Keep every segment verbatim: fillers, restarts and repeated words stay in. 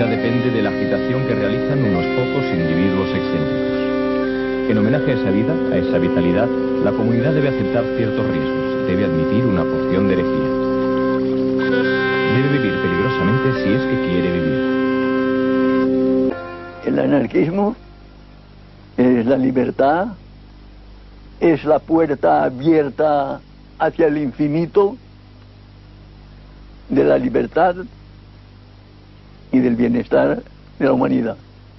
depende de la agitación que realizan unos pocos individuos excéntricos. En homenaje a esa vida, a esa vitalidad, la comunidad debe aceptar ciertos riesgos, debe admitir una porción de herejía. Debe vivir peligrosamente si es que quiere vivir. El anarquismo es la libertad, es la puerta abierta hacia el infinito de la libertad y del bienestar de la humanidad.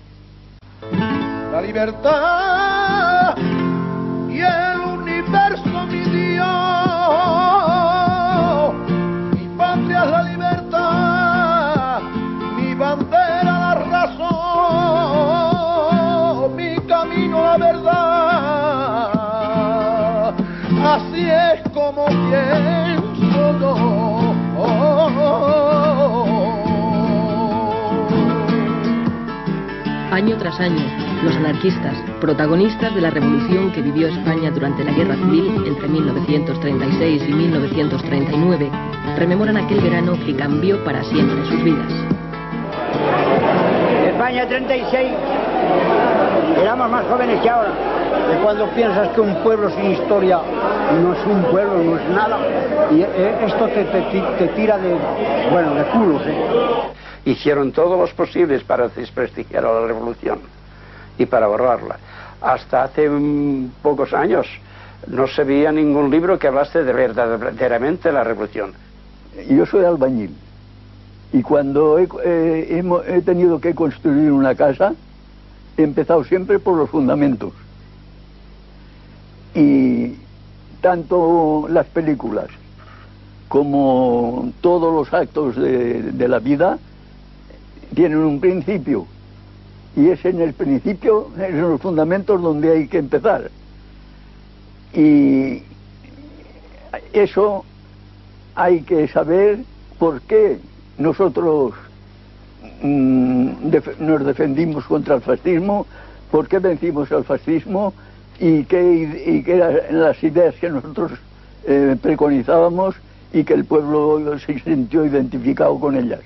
La libertad y el universo, mi Dios, mi patria es la libertad, mi bandera la razón, mi camino la verdad, así es como pienso yo. Año tras año, los anarquistas, protagonistas de la revolución que vivió España durante la Guerra Civil entre mil novecientos treinta y seis y mil novecientos treinta y nueve, rememoran aquel verano que cambió para siempre sus vidas. España treinta y seis, éramos más jóvenes que ahora. Y cuando piensas que un pueblo sin historia no es un pueblo, no es nada, y esto te, te, te tira de, bueno, de culos, ¿eh? Hicieron todos los posibles para desprestigiar a la revolución y para borrarla. Hasta hace um, pocos años no se veía ningún libro que hablase de verdaderamente la revolución. Yo soy albañil y cuando he, eh, hemos, he tenido que construir una casa, he empezado siempre por los fundamentos. Y tanto las películas como todos los actos de, de la vida tienen un principio, y es en el principio, es en los fundamentos donde hay que empezar. Y eso hay que saber por qué nosotros mmm, def nos defendimos contra el fascismo, por qué vencimos al fascismo y qué, y qué eran las ideas que nosotros eh, preconizábamos y que el pueblo se sintió identificado con ellas.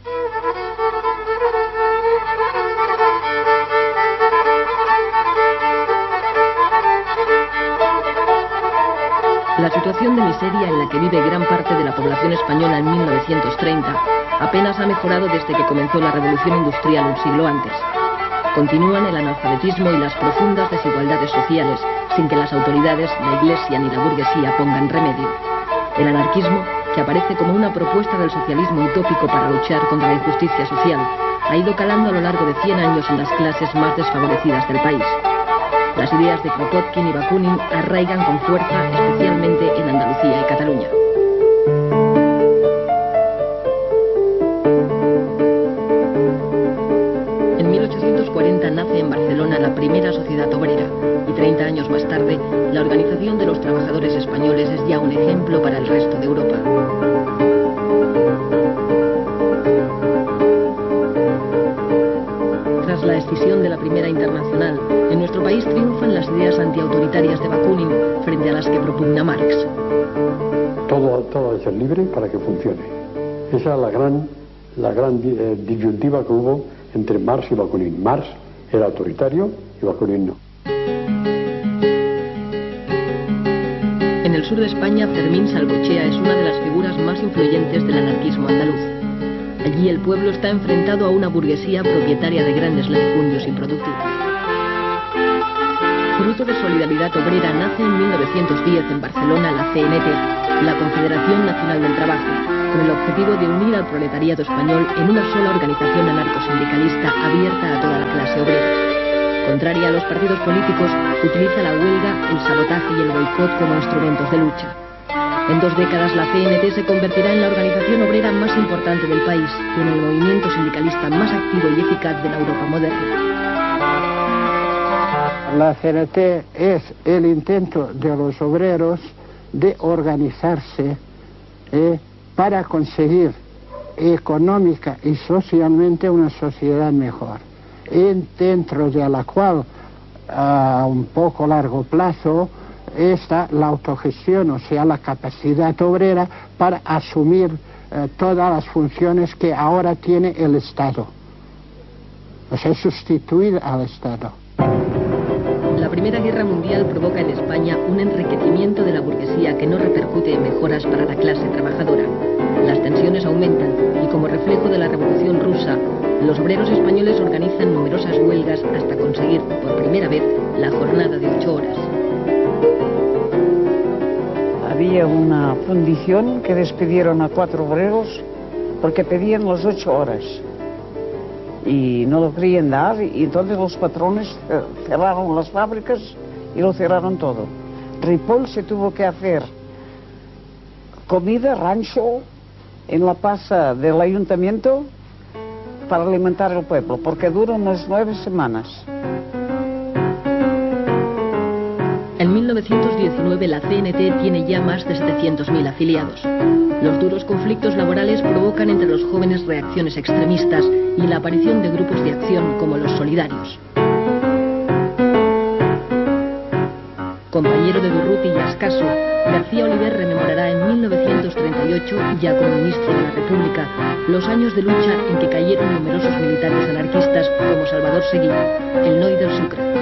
La situación de miseria en la que vive gran parte de la población española en mil novecientos treinta apenas ha mejorado desde que comenzó la revolución industrial un siglo antes. Continúan el analfabetismo y las profundas desigualdades sociales, sin que las autoridades, la Iglesia ni la burguesía pongan remedio. El anarquismo, que aparece como una propuesta del socialismo utópico para luchar contra la injusticia social, ha ido calando a lo largo de cien años en las clases más desfavorecidas del país. Las ideas de Kropotkin y Bakunin arraigan con fuerza, especialmente en Andalucía y Cataluña. En mil ochocientos cuarenta nace en Barcelona la primera sociedad obrera, y treinta años más tarde, la Organización de los Trabajadores Españoles es ya un ejemplo para el resto de Europa. Tras la escisión de la Primera Internacional, en nuestro país triunfan las ideas antiautoritarias de Bakunin frente a las que propugna Marx. Todo, todo ha de ser libre para que funcione. Esa es la gran, la gran eh, disyuntiva que hubo entre Marx y Bakunin. Marx era autoritario y Bakunin no. En el sur de España, Fermín Salvochea es una de las figuras más influyentes del anarquismo andaluz. Allí el pueblo está enfrentado a una burguesía propietaria de grandes latifundios improductivos. Fruto de Solidaridad Obrera nace en mil novecientos diez en Barcelona la C N T, la Confederación Nacional del Trabajo, con el objetivo de unir al proletariado español en una sola organización anarcosindicalista abierta a toda la clase obrera. Contraria a los partidos políticos, utiliza la huelga, el sabotaje y el boicot como instrumentos de lucha. En dos décadas la C N T se convertirá en la organización obrera más importante del país y en el movimiento sindicalista más activo y eficaz de la Europa moderna. La C N T es el intento de los obreros de organizarse eh, para conseguir económica y socialmente una sociedad mejor, y dentro de la cual a un poco largo plazo está la autogestión, o sea, la capacidad obrera para asumir eh, todas las funciones que ahora tiene el Estado. o sea, sustituir al Estado. La Primera Guerra Mundial provoca en España un enriquecimiento de la burguesía que no repercute en mejoras para la clase trabajadora. Las tensiones aumentan y, como reflejo de la Revolución Rusa, los obreros españoles organizan numerosas huelgas hasta conseguir, por primera vez, la jornada de ocho horas. Había una fundición que despidieron a cuatro obreros porque pedían las ocho horas y no lo querían dar, y entonces los patrones cerraron las fábricas y lo cerraron todo. Ripoll se tuvo que hacer comida, rancho, en la plaza del ayuntamiento para alimentar al pueblo, porque duran unas nueve semanas. En mil novecientos diecinueve la C N T tiene ya más de setecientos mil afiliados. Los duros conflictos laborales provocan entre los jóvenes reacciones extremistas y la aparición de grupos de acción como los solidarios. Compañero de Durruti y Ascaso, García Oliver rememorará en mil novecientos treinta y ocho, ya como ministro de la República, los años de lucha en que cayeron numerosos militantes anarquistas como Salvador Seguí, el Noi del Sucre.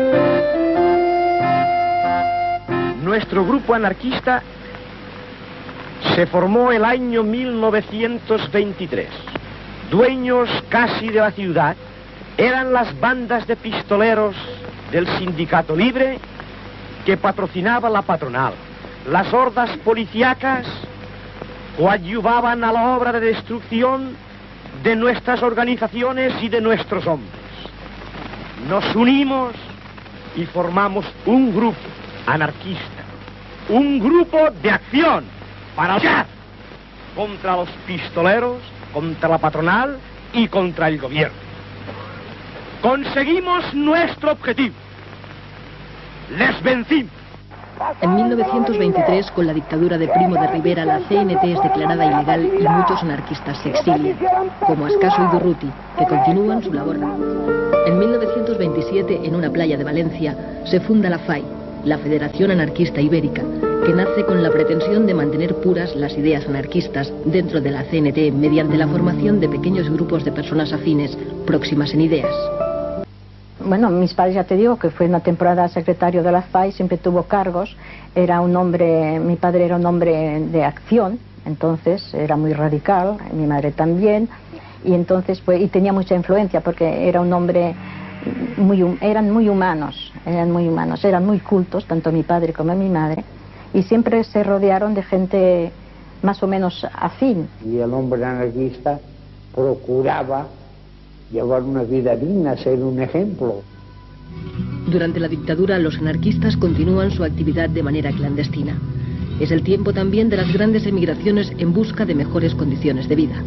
Nuestro grupo anarquista se formó el año mil novecientos veintitrés. Dueños casi de la ciudad eran las bandas de pistoleros del Sindicato Libre que patrocinaba la patronal. Las hordas policíacas coadyuvaban a la obra de destrucción de nuestras organizaciones y de nuestros hombres. Nos unimos y formamos un grupo anarquista, un grupo de acción para luchar contra los pistoleros, contra la patronal y contra el gobierno. Conseguimos nuestro objetivo. Les vencimos. En mil novecientos veintitrés, con la dictadura de Primo de Rivera, la C N T es declarada ilegal y muchos anarquistas se exilian, como Ascaso y Durruti, que continúan su labor. En mil novecientos veintisiete, en una playa de Valencia, se funda la F A I, la Federación Anarquista Ibérica, que nace con la pretensión de mantener puras las ideas anarquistas dentro de la C N T mediante la formación de pequeños grupos de personas afines próximas en ideas. Bueno, mis padres, ya te digo, que fue una temporada secretario de la F A I, siempre tuvo cargos, era un hombre, mi padre era un hombre de acción, entonces era muy radical, mi madre también, y entonces pues, y tenía mucha influencia porque era un hombre muy, eran muy humanos, eran muy humanos, eran muy cultos, tanto mi padre como mi madre, y siempre se rodearon de gente más o menos afín. Y el hombre anarquista procuraba llevar una vida digna, ser un ejemplo. Durante la dictadura, los anarquistas continúan su actividad de manera clandestina. Es el tiempo también de las grandes emigraciones en busca de mejores condiciones de vida.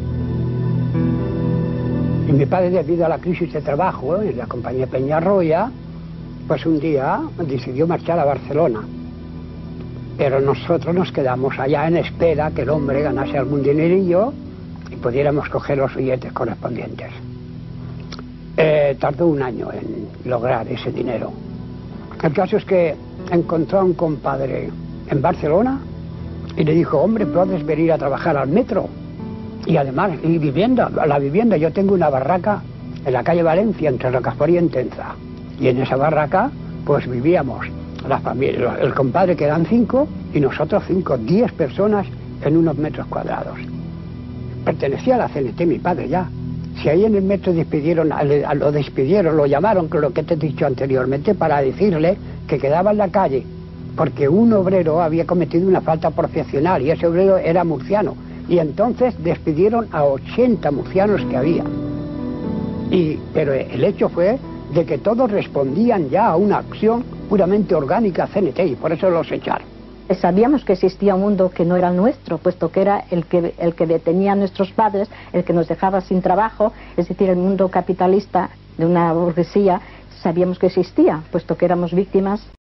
Y mi padre, debido a la crisis de trabajo en la compañía Peñarroya, pues un día decidió marchar a Barcelona. Pero nosotros nos quedamos allá en espera que el hombre ganase algún dinerillo y pudiéramos coger los billetes correspondientes. Eh, tardó un año en lograr ese dinero. El caso es que encontró a un compadre en Barcelona y le dijo, hombre, puedes venir a trabajar al metro. Y además, y vivienda, la vivienda, yo tengo una barraca en la calle Valencia, entre Rocafort y Entenza. Y en esa barraca, pues vivíamos la familia, el compadre, que eran cinco, y nosotros cinco, diez personas en unos metros cuadrados. Pertenecía a la C N T, mi padre ya. Si ahí en el metro despidieron, lo despidieron, lo llamaron, lo que te he dicho anteriormente, para decirle que quedaba en la calle, porque un obrero había cometido una falta profesional y ese obrero era murciano. Y entonces despidieron a ochenta murcianos que había. Y, pero el hecho fue de que todos respondían ya a una acción puramente orgánica C N T y por eso los echaron. Sabíamos que existía un mundo que no era nuestro, puesto que era el que, el que detenía a nuestros padres, el que nos dejaba sin trabajo, es decir, el mundo capitalista de una burguesía, sabíamos que existía, puesto que éramos víctimas